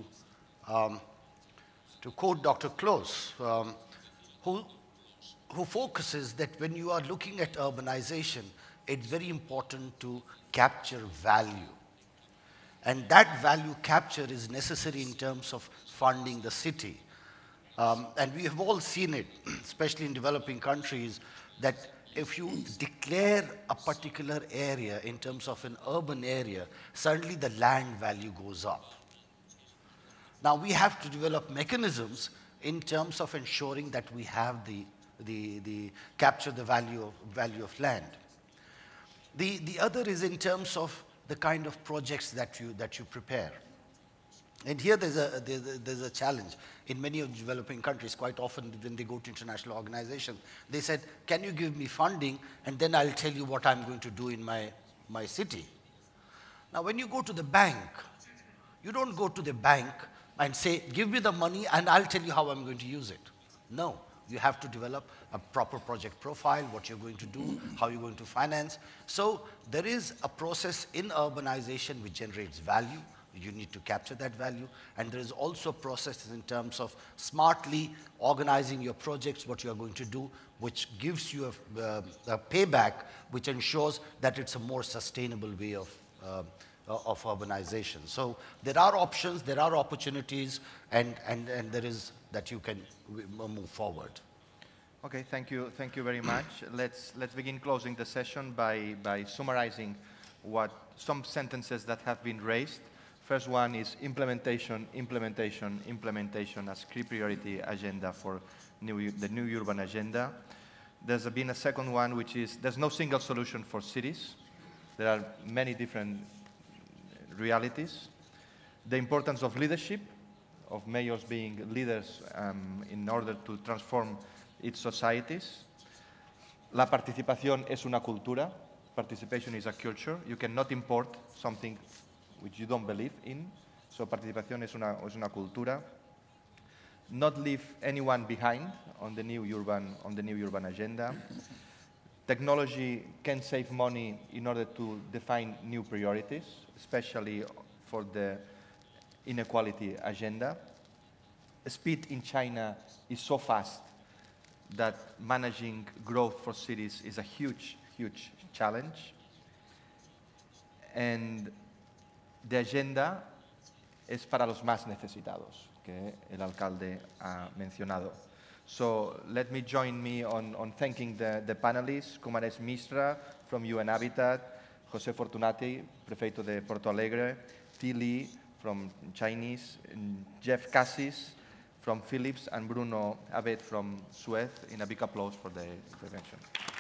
quote Dr. Close, who focuses that when you are looking at urbanization, it's very important to capture value. And that value capture is necessary in terms of funding the city. And we have all seen it, especially in developing countries, that if you declare a particular area in terms of an urban area, suddenly the land value goes up. Now we have to develop mechanisms in terms of ensuring that we have the capture the value of land. The other is in terms of the kind of projects that you prepare. And here there's a challenge. In many of the developing countries, quite often when they go to international organizations, they said, can you give me funding and then I'll tell you what I'm going to do in my city. Now when you go to the bank, you don't go to the bank and say, give me the money and I'll tell you how I'm going to use it. No, you have to develop a proper project profile, what you're going to do, how you're going to finance. So there is a process in urbanization which generates value. You need to capture that value. And there is also processes in terms of smartly organizing your projects, what you're going to do, which gives you a payback, which ensures that it's a more sustainable way of of urbanization. So there are options, there are opportunities, and there is that you can move forward. Okay, thank you very much. Let's begin closing the session by summarizing some sentences that have been raised. First one is implementation, implementation, implementation as key priority agenda for the new urban agenda. There's been a second one, which is there's no single solution for cities. There are many different realities. The importance of leadership, of mayors being leaders in order to transform its societies. La participación es una cultura. Participation is a culture. You cannot import something which you don't believe in. So participación es una cultura. Not leave anyone behind on the new urban agenda. Technology can save money in order to define new priorities, especially for the inequality agenda. Speed in China is so fast that managing growth for cities is a huge, huge challenge. And the agenda es para los más necesitados, que el alcalde ha mencionado. So let me join me on thanking the panelists, Kumaresh Misra from UN Habitat, José Fortunati, Prefeito de Porto Alegre, T. Lee from Chinese, Jeff Cassis from Philips, and Bruno Hervet from Suez, in a big applause for the intervention.